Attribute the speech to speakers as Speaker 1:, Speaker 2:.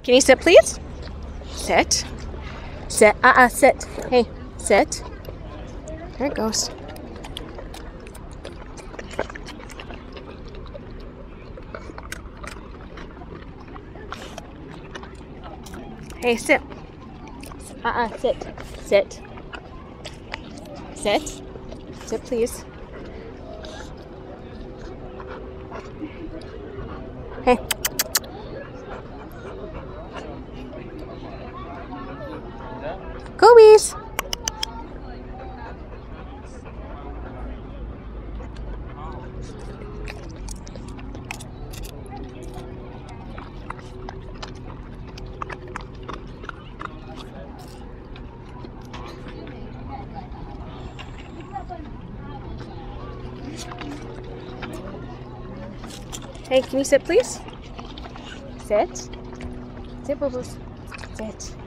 Speaker 1: Can you sit, please? Sit. Sit. Sit. Hey, sit. There it goes. Hey, sit. Sit. Sit. Sit. Sit, please. Hey. Kobe's. Hey, can you sit, please? Sit. Sit, Boo-Boos. Sit.